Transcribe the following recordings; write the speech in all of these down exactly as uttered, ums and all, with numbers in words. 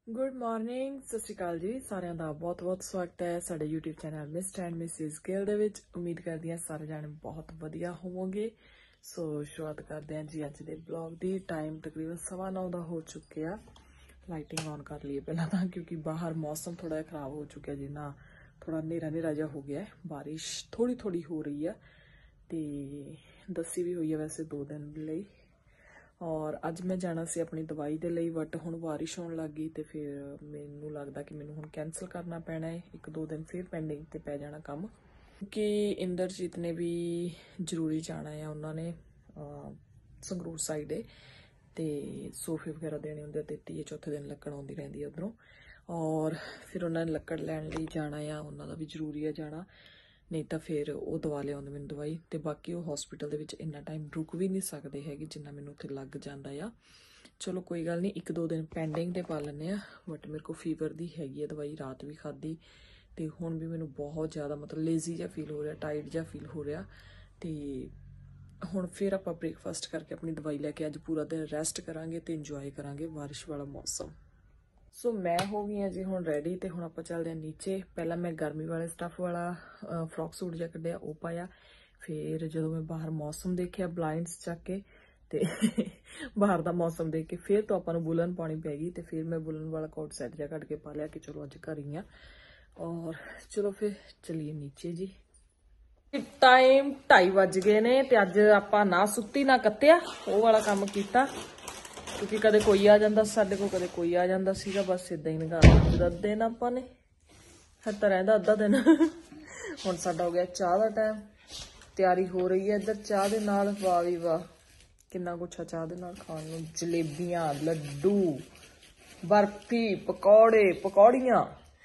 Good morning सत श्री अकाल जी सारिਆਂ ਦਾ बहुत बहुत स्वागत है ਸਾਡੇ YouTube channel mister and missus Gill ਦੇ ਵਿੱਚ। ਉਮੀਦ ਕਰਦੀ ਹਾਂ ਸਾਰੇ ਜਾਣੇ ਬਹੁਤ ਵਧੀਆ ਹੋਵੋਗੇ। ਸੋ ਸ਼ੁਰੂਆਤ ਕਰਦੇ ਹਾਂ ਜੀ ਅੱਜ ਦੇ ਬਲੌਗ ਦੀ। ਟਾਈਮ ਤਕਰੀਬਨ ਸਵਾ ਨੌ ਦਾ ਹੋ ਚੁੱਕਿਆ। ਲਾਈਟਿੰਗ ਔਨ ਕਰ ਲਈਏ ਪਹਿਲਾਂ ਤਾਂ, ਕਿਉਂਕਿ ਬਾਹਰ ਮੌਸਮ ਥੋੜਾ ਜਿਹਾ ਖਰਾਬ ਹੋ ਚੁੱਕਿਆ ਜੀ ਨਾ, ਥੋੜਾ ਹਨੇਰਾ ਹਨੇਰਾ ਜਿਹਾ ਹੋ ਗਿਆ। ਬਾਰਿਸ਼ ਥੋੜੀ ਥੋੜੀ ਹੋ ਰਹੀ ਹੈ ਤੇ ਦੱਸੀ ਵੀ ਹੋਈ ਹੈ ਵੈਸੇ ਦੋ ਦਿਨ ਲਈ। और अज मैं जाना सी अपनी दवाई दे लई, बट हुण बारिश होने लग गई तो फिर मैनू लगता कि मैनू हुण कैंसल करना पैना है। एक दो दिन फिर पेंडिंग ते पै जाना काम, क्योंकि इंदरजीत ने भी जरूरी जाना है। उन्होंने संगरूर साइड है तो सोफे वगैरह देने होंगे तो तीए चौथे दिन लकड़ आती रहती है उधरों, और फिर उन्होंने लकड़ लैन लई जाना है। उन्होंने भी जरूरी है जाना, नहीं तो फिर वो दवा लिया मैंने दवाई। तो बाकी वो हॉस्पिटल दे विच इन्ना टाइम रुक भी नहीं सकते है जिन्ना मैनू उत्थे लग जाता है। चलो कोई गल नहीं, एक दो दिन पेंडिंग ते पा लैंदे आ। बट मेरे को फीवर दी हैगी है दवाई, रात भी खाधी तो हुण भी मैनू बहुत ज़्यादा मतलब लेजी जिहा फील हो रहा, टाइट जिहा फील हो रहा। तो हुण फिर आपां ब्रेकफास्ट करके अपनी दवाई लैके अज पूरा दिन रेस्ट करांगे तो इंजॉय करांगे बारिश वाला मौसम। सो so, मैं हो गई हाँ जी हुण रेडी। तो हुण आपां चलदे हां नीचे। पहला मैं गर्मी वाले स्टफ वाला फ्रॉक सूट जिहा कढ़िया वो पाया। फिर जो मैं बाहर मौसम देखिया ब्लाइंड्स चक के ते बाहर का मौसम देख के फिर तो आपां नूं बुलन पानी पैगी। तो फिर मैं बुलन वाला कोट सैट जिहा कट के पा लिया कि चलो अज घर ही हाँ। और चलो फिर चलीए नीचे जी। टाइम ढाई वज गए ने ते अज आपां ना सुत्ती ना कत्तिया वो वाला काम कीता, क्योंकि कदे कोई आ जाता साडे को, कदे कोई आ जाता सीगा। बस इदा ही निकाल दिन आपां ने, फिर तो रहिंदा अद्धा दिन। हुण साडा हो गया चाह का टाइम, तैयारी हो रही है इधर चाह दे नाल। वाह भी वाह कितना कुछ है चाह दे नाल खाण नूं, जलेबियां, लड्डू, बर्फी, पकौड़े, पकौड़ियां।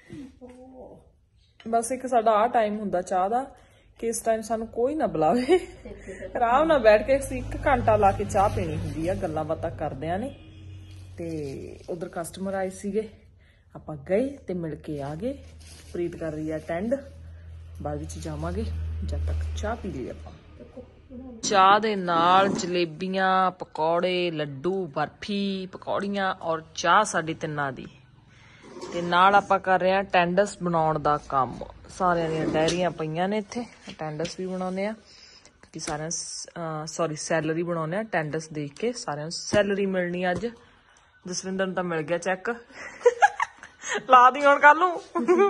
बस एक साडा आ टाइम हुंदा चाह दा कि इस टाइम सानू कोई ना बुलावे, आराम नाल बैठ के एक घंटा ला के चाह पीनी हुंदी है, गल्लां बातां करदियां ने। ते उधर कस्टमर आए सीगे, आपां गए ते मिल के आ गए। प्रीत कर रही है अटेंड, बाद विच जावांगे, जब तक चाह पी लईए आपां। चाह दे नाल जलेबियां, पकौड़े, लड्डू, बर्फी, पकौड़ियां और चाह साडी तिन्नां दी। ते नाल आपां कर रहे हैं अटेंडेंस बनाउण दा काम। सारियां दियां डायरियां पईयां ने इत्थे, अटेंडेंस भी बनाउने आ कि सारियां सॉरी सैलरी बनाउने आ। अटेंडेंस देख के सारियां नूं सैलरी मिलनी अज। जसविंदर नूं तां मिल गया चैक, ला दी हुण कल नूं।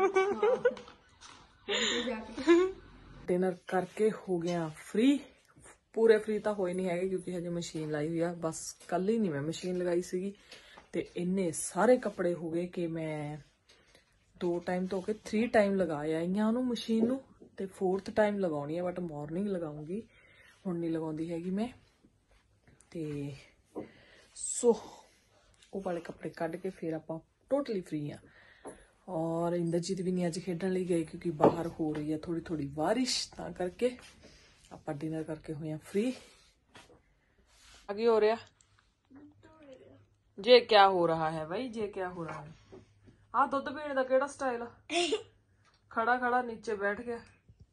डिनर करके हो गया फ्री। पूरे फ्री तो होए नहीं है क्योंकि हजे मशीन लाई हुई है, बस कल ही नहीं मैं मशीन लगाई सीगी। ते इन्ने सारे कपड़े हो गए कि मैं दो टाइम तो के थ्री टाइम लगा आई हाँ उन्होंने मशीन नूं, ते फोर्थ टाइम लगाउणी है, बट मॉर्निंग लगाऊंगी, हुण नहीं लगाउंदी हैगी मैं। ते सो वो वाले कपड़े कढ़ के फिर आपां टोटली फ्री हाँ। और इंदरजीत भी नहीं अज खेडण लई गए क्योंकि बाहर हो रही है थोड़ी थोड़ी बारिश, तां करके आपां डिनर करके होए फ्री। आगे हो रहा जे क्या हो रहा है भाई, जे क्या हो रहा है। आ दुध पीने का केड़ा स्टाइल है, खड़ा खड़ा नीचे बैठ गया।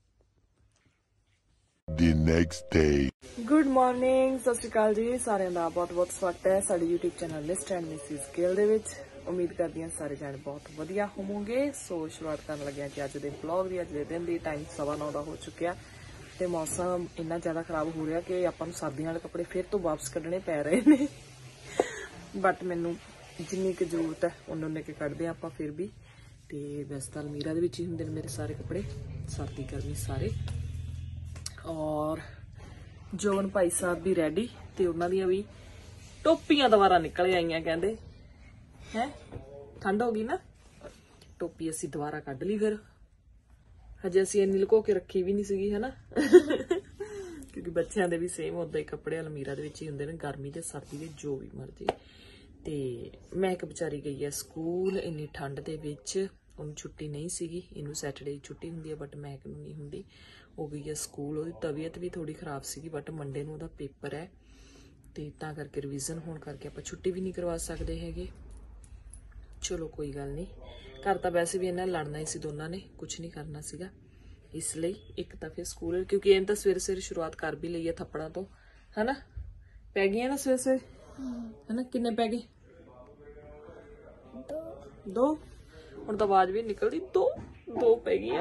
The next day. Good morning सत श्री अकाल जी सारिਆਂ ਦਾ बहुत बहुत स्वागत है ਸਾਡੇ YouTube channel mister and missus Gill ਦੇ ਵਿੱਚ। उम्मीद करती हैं सारे जाने बहुत ਵਧੀਆ ਹੋਵੋਗੇ। सो शुरुआत ਕਰਨ ਲੱਗਿਆ ਜੀ ਅੱਜ ਦੇ ਵਲੌਗ ਦੀ। ਅੱਜ ਦੇ ਦਿਨ ਦੀ टाइम सवा नौ ਦਾ ਹੋ ਚੁੱਕਿਆ ਤੇ ਮੌਸਮ ਇੰਨਾ ਜ਼ਿਆਦਾ ਖਰਾਬ ਹੋ ਰਿਹਾ ਕਿ ਆਪਾਂ ਨੂੰ ਸਰਦੀਆਂ ਵਾਲੇ ਕੱਪੜੇ ਫਿਰ ਤੋਂ ਵਾਪਸ ਕੱਢਣੇ ਪੈ ਰਹੇ ਨੇ। बट मैनू जिन्नी क जरूरत है उन्ने उन्ने के कढ़ते हैं आप फिर भी। तो वैसे तो अलमीरा दे विच ही हुंदे ने मेरे सारे कपड़े, सर्दी गर्मी सारे। और जोवन भाई साहब भी रेडी, तो उन्होंने दियां भी टोपियां दोबारा निकल आईयां, कहंदे हैं ठंड हो गई ना। टोपी असी दोबारा कढ़ ली, फिर हजे असी इन्नी लुको के रखी भी नहीं सीगी है ना। क्योंकि बच्चों के भी सेम उदा ही कपड़े अलमीरा दे विच ही हुंदे ने, गर्मी ते सर्दी दे जो भी मर्जी। ते महक बेचारी गई है स्कूल इन्नी ठंड दे विच, उन्हें छुट्टी नहीं सीगी। इनू सैटरडे छुट्टी हुंदी है बट महक नूं नहीं हुंदी। हो गई है स्कूल, उहदी तबीयत भी थोड़ी खराब सीगी, बट मंडे नूं उहदा पेपर है ते तां करके रिवीजन होने करके आपां छुट्टी भी नहीं करवा सकते हैगे। चलो कोई गल नहीं, घर तां वैसे भी इन्हां लड़ना ही सी दोनों ने, कुछ नहीं करना सीगा। इसलिए एक तो फिर स्कूल, क्योंकि इन तो सवेरे सवेरे शुरुआत कर भी ली है थप्पड़ां तो, है ना। पै गई ना सवेरे सवेरे, है ना। किन्ने पै गए दो ਹੁਣ ਤਾਂ ਆਵਾਜ਼ ਵੀ ਨਿਕਲਦੀ ਦੋ ਦੋ ਪੈ ਗਈਆਂ।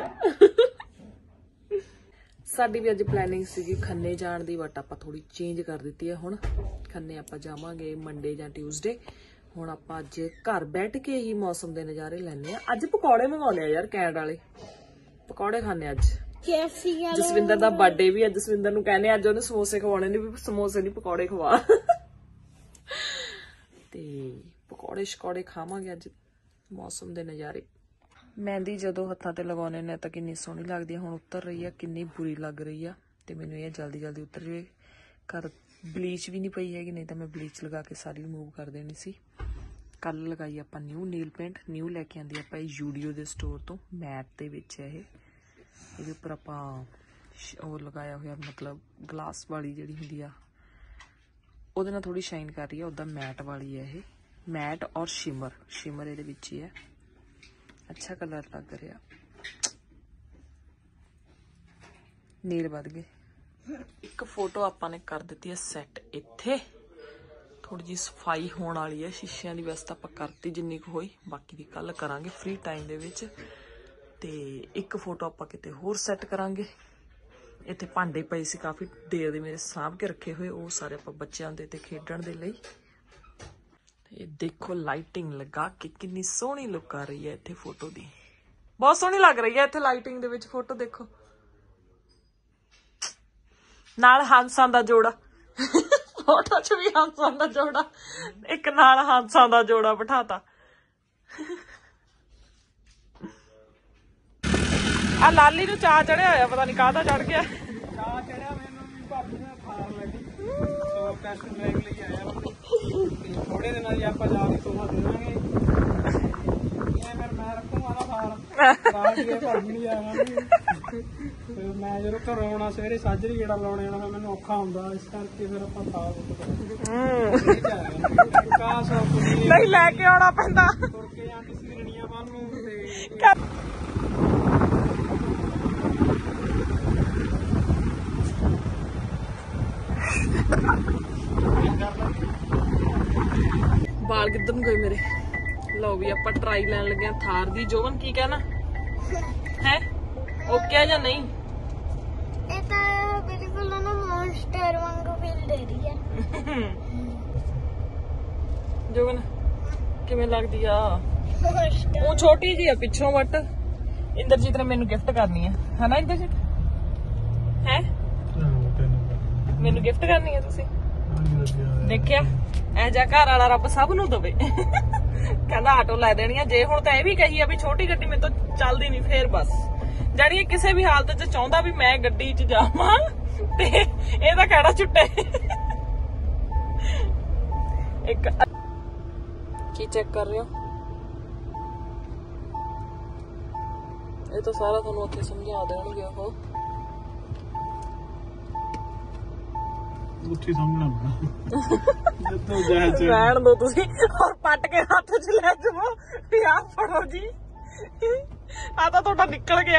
ਸਾਡੀ ਵੀ ਅੱਜ ਪਲੈਨਿੰਗ ਸੀਗੀ ਖੰਨੇ ਜਾਣ ਦੀ, ਬਟ ਆਪਾਂ ਥੋੜੀ ਚੇਂਜ ਕਰ ਦਿੱਤੀ ਹੈ। ਹੁਣ ਖੰਨੇ ਆਪਾਂ ਜਾਵਾਂਗੇ ਮੰਡੇ ਜਾਂ ਟਿਊਜ਼ਡੇ। ਹੁਣ ਆਪਾਂ ਅੱਜ ਘਰ ਬੈਠ ਕੇ ਹੀ ਮੌਸਮ ਦੇ ਨਜ਼ਾਰੇ ਲੈਣੇ ਆ। ਅੱਜ ਪਕੌੜੇ ਮੰਗਾਉਣੇ ਆ ਯਾਰ, ਕੈਨੇਡਾ ਵਾਲੇ ਪਕੌੜੇ ਖਾਣੇ ਅੱਜ। ਜਸਵਿੰਦਰ ਦਾ ਬਰਥਡੇ ਵੀ ਹੈ, ਜਸਵਿੰਦਰ ਨੂੰ ਕਹਿੰਦੇ ਅੱਜ ਉਹਨੇ ਸਮੋਸੇ ਖਵਾਉਣੇ ਨੇ, ਵੀ ਸਮੋਸੇ ਨਹੀਂ ਪਕੌੜੇ ਖਵਾ। ਤੇ ਪਕੌੜੇ ਸ਼ਕੌੜੇ ਖਾਵਾਂਗੇ ਅੱਜ, ਮੌਸਮ ਦੇ ਨਜ਼ਾਰੇ। ਮਹਿੰਦੀ ਜਦੋਂ ਹੱਥਾਂ ਤੇ ਲਗਾਉਣੇ ਨੇ ਤਾਂ ਕਿੰਨੀ ਸੋਹਣੀ ਲੱਗਦੀ ਹੈ। ਹੁਣ ਉਤਰ ਰਹੀ ਆ, ਕਿੰਨੀ ਬੁਰੀ ਲੱਗ ਰਹੀ ਆ। ਤੇ ਮੈਨੂੰ ਇਹ ਜਲਦੀ ਜਲਦੀ ਉਤਰ ਜਾਵੇ। ਘਰ ਬਲੀਚ ਵੀ ਨਹੀਂ ਪਈ ਹੈਗੀ, ਨਹੀਂ ਤਾਂ ਮੈਂ ਬਲੀਚ ਲਗਾ ਕੇ ਸਾਰੀ ਰਿਮੂਵ ਕਰ ਦੇਣੀ ਸੀ। ਕੱਲ ਲਗਾਈ ਆਪਾਂ ਨਿਊ ਨੀਲ ਪੇਂਟ, ਨਿਊ ਲੈ ਕੇ ਆਂਦੀ ਆਪਾਂ ਇਹ ਯੂਡੀਓ ਦੇ ਸਟੋਰ ਤੋਂ, ਮੈਟ ਦੇ ਵਿੱਚ ਹੈ ਇਹ। ਇਹਦੇ ਉੱਪਰ ਆਪਾਂ ਉਹ ਲਗਾਇਆ ਹੋਇਆ, ਮਤਲਬ ਗਲਾਸ ਵਾਲੀ ਜਿਹੜੀ ਹੁੰਦੀ ਆ ਉਹਦੇ ਨਾਲ ਥੋੜੀ ਸ਼ਾਈਨ ਕਰ ਰਹੀ ਹੈ। ਉੱਦਾਂ ਮੈਟ ਵਾਲੀ ਹੈ ਇਹ, ਮੈਟ ਔਰ ਸ਼ਿਮਰ, ਸ਼ਿਮਰ ਇਹਦੇ ਵਿੱਚ ਹੀ ਹੈ। ਅੱਛਾ ਕਲਰ ਲੱਗ ਰਿਹਾ। ਨੀਲ ਵੱਧ ਗਏ। ਇੱਕ ਫੋਟੋ ਆਪਾਂ ਨੇ ਕਰ ਦਿੱਤੀ ਹੈ ਸੈੱਟ ਇੱਥੇ। ਥੋੜੀ ਜਿਹੀ ਸਫਾਈ ਹੋਣ ਵਾਲੀ ਹੈ ਸ਼ੀਸ਼ਿਆਂ ਦੀ, ਵੈਸੇ ਤਾਂ ਆਪਾਂ ਕਰਤੀ ਜਿੰਨੀ ਕੁ ਹੋਈ, ਬਾਕੀ ਦੀ ਕੱਲ ਕਰਾਂਗੇ ਫ੍ਰੀ ਟਾਈਮ ਦੇ ਵਿੱਚ। ਤੇ ਇੱਕ ਫੋਟੋ ਆਪਾਂ ਕਿਤੇ ਹੋਰ ਸੈੱਟ ਕਰਾਂਗੇ। ਇੱਥੇ ਭਾਂਡੇ ਪਏ ਸੀ ਕਾਫੀ ਦੇਰ ਦੇ ਮੇਰੇ, ਸਾਂਭ ਕੇ ਰੱਖੇ ਹੋਏ, ਉਹ ਸਾਰੇ ਆਪਾਂ ਬੱਚਿਆਂ ਦੇ ਤੇ ਖੇਡਣ ਦੇ ਲਈ। ਇਹ ਦੇਖੋ ਲਾਈਟਿੰਗ ਲਗਾ ਕੇ ਕਿੰਨੀ ਸੋਹਣੀ ਲੁੱਕ ਆ ਰਹੀ ਹੈ ਇੱਥੇ ਫੋਟੋ ਦੀ, ਬਹੁਤ ਸੋਹਣੀ ਲੱਗ ਰਹੀ ਹੈ ਇੱਥੇ ਲਾਈਟਿੰਗ ਦੇ ਵਿੱਚ ਫੋਟੋ। ਦੇਖੋ ਨਾਲ ਹੰਸਾਂ ਦਾ ਜੋੜਾ, ਫੋਟੋ ਚ ਵੀ ਹੰਸਾਂ ਦਾ ਜੋੜਾ, ਇੱਕ ਨਾਲ ਹੰਸਾਂ ਦਾ ਜੋੜਾ ਬਿਠਾਤਾ। ਆ ਲਾਲੀ ਨੂੰ ਚਾਹ ਚੜਿਆ ਹੋਇਆ, ਪਤਾ ਨੀ ਕਾਹਦਾ ਚੜ ਗਿਆ। ਚਾਹ ਚੜਿਆ ਮੈਨੂੰ ਵੀ, ਭਾਬੀ ਨੇ ਖਾਣ ਲੱਗੀ ਸੋ ਟੈਸਟ ਲੈਣ ਲਈ ਆਇਆ। ਥੋੜੇ ਦਿਨਾਂ ਦੀ ਆਪਾਂ ਜਾ ਕੇ ਸੋਹਾ ਦੇ ਦਾਂਗੇ। ਮੈਂ ਰੱਖੂਗਾ ਨਾ ਸਾਰ ਰਾਤ ਕੇ ਭਾਬੀ ਨਹੀਂ ਆਵਾਂਗੀ। ਫਿਰ ਮੈਂ ਜਦੋਂ ਘਰੋਂ ਆਉਣਾ ਸਵੇਰੇ ਸਾਜਰੀ ਜਿਹੜਾ ਲਾਉਣੇ ਆਉਣਾ ਮੈਨੂੰ ਔਖਾ ਹੁੰਦਾ, ਇਸ ਕਰਕੇ ਫਿਰ ਆਪਾਂ ਸਾਰ ਨਹੀਂ ਲੈ ਕੇ ਆਉਣਾ ਪੈਂਦਾ। ਤੁਰ ਕੇ ਜਾਂ ਕਿਸੇ ਰਣੀਆਂ ਵੱਲ ਨੂੰ ਤੇ ਬਾਲ ਕਿੱਧਰ ਨੂੰ ਗਏ ਮੇਰੇ। ਲਓ ਵੀ ਆਪਾਂ ਟਰਾਈ ਲੈਣ ਲੱਗੇ ਥਾਰ ਦੀ। ਜੋਵਨ ਕੀ ਕਹਿਣਾ ਹੈ, ਓਕੇ ਜਾਂ ਨਹੀਂ? ਇਹ ਤਾਂ ਬਿਲਕੁਲ ਨਾ ਮੌਨਸਟਰ ਵਾਂਗੂ ਫੀਲ ਦੇ ਰਹੀ ਹੈ। ਜੋਵਨ ਕਿਵੇਂ ਲੱਗਦੀ ਆ? ਉਹ ਛੋਟੀ ਜੀ ਆ ਪਿੱਛੋਂ, ਬਟ ਇੰਦਰਜੀਤ ਨੇ ਮੈਨੂੰ ਗਿਫਟ ਕਰਨੀ ਹੈ, ਹਨਾ ਇੰਦਰਜੀਤ? ਹੈ ਮੈਨੂੰ ਗਿਫਟ ਕਰਨੀ ਹੈ ਤੁਸੀਂ? ਦੇਖਿਆ ਇਹ ਜਿਹਾ ਘਰ ਵਾਲਾ ਰੱਬ ਸਭ ਨੂੰ ਦਵੇ। ਕਹਿੰਦਾ ਆਟੋ ਲੈ ਦੇਣੀ ਆ। ਜੇ ਹੁਣ ਤਾਂ ਇਹ ਵੀ ਕਹੀ ਆ ਵੀ ਛੋਟੀ ਗੱਡੀ ਮੇਰੇ ਤੋਂ ਚੱਲਦੀ ਨਹੀਂ, ਫੇਰ ਬਸ ਜਾਨੀ ਕਿਸੇ ਵੀ ਹਾਲਤ ਚ ਚਾਹੁੰਦਾ ਵੀ ਮੈਂ ਗੱਡੀ ਚ ਜਾਵਾਂ ਤੇ ਇਹਦਾ ਕਹਿਣਾ ਛੁੱਟੇ। ਇੱਕ ਕੀ ਚੈੱਕ ਕਰ ਰਹੇ ਹੋ? ਇਹ ਤਾਂ ਸਾਰਾ ਤੁਹਾਨੂੰ ਉੱਥੇ ਸਮਝਾ ਦੇਣਗੇ ਉਹ। ਉੱਠੀ ਸਮਝਣਾ ਰਹਿਣ ਦੋ ਤੁਸੀਂ, ਔਰ ਪੱਟ ਕੇ ਹੱਥ ਚ ਲੈ ਜਾਵੋ ਵੀ ਆਹ ਫੜੋ ਜੀ, ਆ ਤਾਂ ਤੁਹਾਡਾ ਨਿਕਲ ਗਿਆ।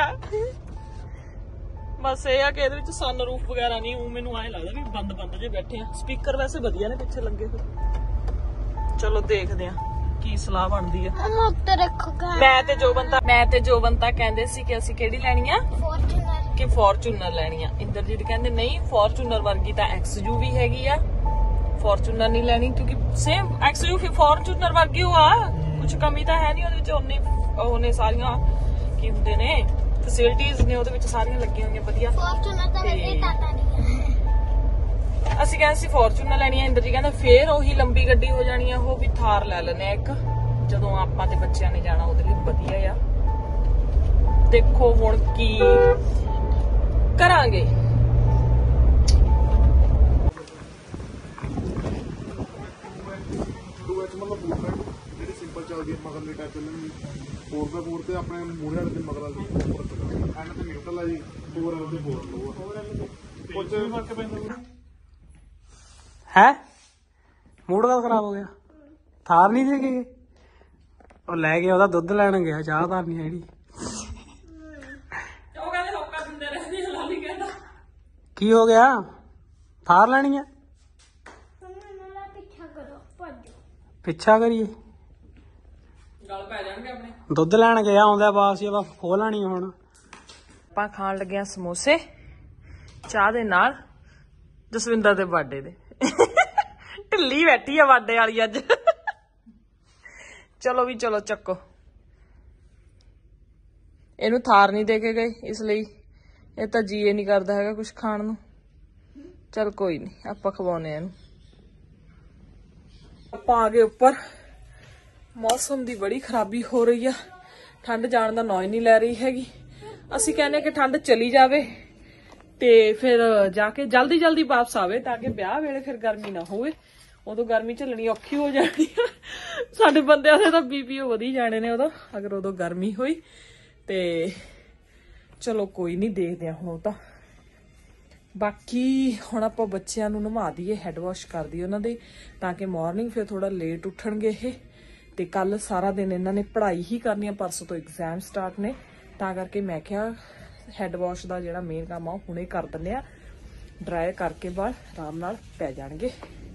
ਬਸ ਇਹ ਆ ਕਿ ਇਹਦੇ ਵਿੱਚ ਸਨ ਰੂਫ ਵਗੈਰਾ ਨਹੀਂ। ਉਹ ਮੈਨੂੰ ਐਂ ਲੱਗਦਾ ਵੀ ਬੰਦ ਬੰਦ ਜੇ ਬੈਠੇ ਆ। ਸਪੀਕਰ ਵੈਸੇ ਵਧੀਆ ਨੇ ਪਿੱਛੇ ਲੱਗੇ ਹੋਏ। ਚਲੋ ਦੇਖਦੇ ਆ ਕੀ ਸਲਾਹ ਬਣਦੀ ਆ। ਮੈਂ ਤੇ ਜੋਬਨ ਤਾਂ ਮੈਂ ਤੇ ਜੋਬਨ ਤਾਂ ਕਹਿੰਦੇ ਸੀ ਕਿ ਅਸੀਂ ਕਿਹੜੀ ਲੈਣੀ ਆ, ਫੋਰਚੂਨਰ, ਕਿ ਫੋਰਚੂਨਰ ਲੈਣੀ ਆ। ਇੰਦਰਜੀਤ ਕਹਿੰਦੇ ਨਹੀਂ, ਫੋਰਚੂਨਰ ਵਰਗੀ ਤਾਂ ਐਕਸ ਯੂ ਵੀ ਹੈਗੀ ਆ, ਫੋਰਚੂਨਰ ਨਹੀਂ ਲੈਣੀ ਕਿਉਂਕਿ ਸੇਮ ਐਕਸ ਯੂ ਫੋਰਚੂਨਰ ਵਰਗੀ ਉਹ ਆ, ਕੁਝ ਕਮੀ ਤਾਂ ਹੈ ਨਹੀਂ ਉਹਦੇ ਵਿੱਚ। ਉਹਨੇ ਉਹਨੇ ਸਾਰੀਆਂ ਕੀ ਹੁੰਦੇ ਨੇ ਫੈਸਿਲਿਟੀਜ਼ ਨੇ ਉਹਦੇ ਵਿੱਚ ਸਾਰੀਆਂ ਲੱਗੀਆਂ ਹੋਈਆਂ ਵਧੀਆ। ਫੋਰਚੂਨਰ ਤਾਂ ਵੈਸੇ ਟਾਟਾ ਨਹੀਂ ਹੈ। ਅਸੀਂ ਕਹਿੰਦੇ ਸੀ ਫੋਰਚੂਨਰ ਲੈਣੀ ਆ। ਇੰਦਰਜੀਤ ਕਹਿੰਦਾ ਫੇਰ ਉਹੀ ਲੰਬੀ ਗੱਡੀ ਹੋ ਜਾਣੀ ਆ, ਉਹ ਵੀ ਥਾਰ ਲੈ ਲੈਣੇ ਆ ਇੱਕ, ਜਦੋਂ ਆਪਾਂ ਤੇ ਬੱਚਿਆਂ ਨੇ ਜਾਣਾ ਉਹਦੇ ਲਈ ਵਧੀਆ ਆ। ਦੇਖੋ ਹੁਣ ਕੀ ਕਰਾਂਗੇ। ਜਿਹੜੀ ਸਿੰਪਲ ਚੱਲਦੀ ਹੈ ਮਗਰਲੀ ਟਾਈਪ ਚੱਲਣਗੀ। ਫੋਰ ਬਾਈ ਫੋਰ ਤੇ ਆਪਣੇ ਮੂਹਰੇ ਵਾਲੇ ਦੇ ਮਗਰ ਵਾਲੀ ਐਂਡ ਤੇ ਨਿਊਟਰਲ ਆ ਜੀ, ਫੋਰ ਵਾਲੇ ਤੇ ਫੋਰ ਲੋ ਕੁਝ ਫਰਕ ਪੈਂਦਾ ਹੈ। ਮੂਡ ਕਾ ਖਰਾਬ ਹੋ ਗਿਆ? ਥਾਰ ਨਹੀਂ ਦੇ ਕੇ ਉਹ ਲੈ ਕੇ ਉਹਦਾ ਦੁੱਧ ਲੈਣ ਗਿਆ, ਚਾਹ ਤਾਂ ਨਹੀਂ ਜਿਹੜੀ। ਉਹ ਕਹਿੰਦੇ ਹੋਕਾ ਦਿੰਦੇ ਰਹਿੰਦੇ ਆ, ਲਾਲੀ ਕਹਿੰਦਾ ਕੀ ਹੋ ਗਿਆ? ਥਾਰ ਲੈਣੀ ਆ? ਪਿੱਛਾ ਕਰੋ, ਭੱਜੋ। ਪਿੱਛਾ ਕਰੀਏ? ਦੁੱਧ ਲੈਣ ਗਿਆ ਆਉਂਦਾ ਬਾਸ ਜੀ, ਬਸ ਖੋਲ ਲੈਣੀ ਹੁਣ। ਆਪਾਂ ਖਾਣ ਲੱਗੇ ਆ ਸਮੋਸੇ ਚਾਹ ਦੇ ਨਾਲ, ਜਸਵਿੰਦਰ ਦੇ ਬਰਥਡੇ ਦੇ। ਢਿੱਲੀ ਬੈਠੀ ਆ ਬਰਥਡੇ ਵਾਲੀ ਅੱਜ। ਚਲੋ ਵੀ ਚਲੋ ਚੱਕੋ। ਇਹਨੂੰ ਥਾਰ ਨਹੀਂ ਦੇ ਕੇ ਗਏ, ਇਸ ਲਈ ਇਹ ਤਾਂ ਜੀਏ ਨਹੀਂ ਕਰਦਾ ਹੈਗਾ ਕੁਝ ਖਾਣ ਨੂੰ। ਚਲ ਕੋਈ ਨਹੀਂ, ਆਪਾਂ ਖਵਾਉਨੇ ਇਹਨੂੰ। ਆਪਾਂ ਆ ਗਏ ਉੱਪਰ। ਮੌਸਮ ਦੀ ਬੜੀ ਖਰਾਬੀ ਹੋ ਰਹੀ ਆ, ਠੰਡ ਜਾਣ ਦਾ ਨਾਂ ਹੀ ਨਹੀਂ ਲੈ ਰਹੀ ਹੈਗੀ। ਅਸੀਂ ਕਹਿੰਦੇ ਕਿ ਠੰਡ ਚਲੀ ਜਾਵੇ ਤੇ ਫਿਰ ਜਾ ਕੇ ਜਲਦੀ ਜਲਦੀ ਵਾਪਸ ਆਵੇ, ਤਾਂ ਕਿ ਵਿਆਹ ਵੇਲੇ ਫਿਰ ਗਰਮੀ ਨਾ ਹੋਵੇ। ਉਦੋਂ ਗਰਮੀ ਝੱਲਣੀ ਔਖੀ ਹੋ ਜਾਣੀ ਆ। ਸਾਡੇ ਬੰਦਿਆਂ ਦੇ ਤਾਂ ਬੀਪੀਓ ਵਧੀ ਜਾਣੇ ਨੇ ਉਦੋਂ, ਅਗਰ ਉਦੋਂ ਗਰਮੀ ਹੋਈ। ਤੇ ਚਲੋ ਕੋਈ ਨਹੀਂ, ਦੇਖਦੇ ਆ ਹੁਣ ਤਾਂ। ਬਾਕੀ ਹੁਣ ਆਪਾਂ ਬੱਚਿਆਂ ਨੂੰ ਨਵਾ ਦਈਏ, ਹੈਡ ਵਾਸ਼ ਕਰ ਦਈਏ ਉਹਨਾਂ ਦੇ, ਤਾਂ ਕਿ ਮਾਰਨਿੰਗ ਫਿਰ ਥੋੜਾ ਲੇਟ ਉੱਠਣਗੇ ਇਹ। ਤੇ ਕੱਲ ਸਾਰਾ ਦਿਨ ਇਹਨਾਂ ਨੇ ਪੜ੍ਹਾਈ ਹੀ ਕਰਨੀ ਆ, ਪਰਸੋਂ ਤੋਂ ਐਗਜ਼ਾਮ ਸਟਾਰਟ ਨੇ, ਤਾਂ ਕਰਕੇ ਮੈਂ ਕਿਹਾ ਹੈਡ ਵਾਸ਼ ਦਾ ਜਿਹੜਾ ਮੇਨ ਕੰਮ ਆ ਉਹ ਹੁਣੇ ਕਰ ਦਿੰਦੇ ਆ। ਡਰਾਈ ਕਰਕੇ ਬਾਅਦ ਆਰਾਮ ਨਾਲ ਪੈ ਜਾਣਗੇ।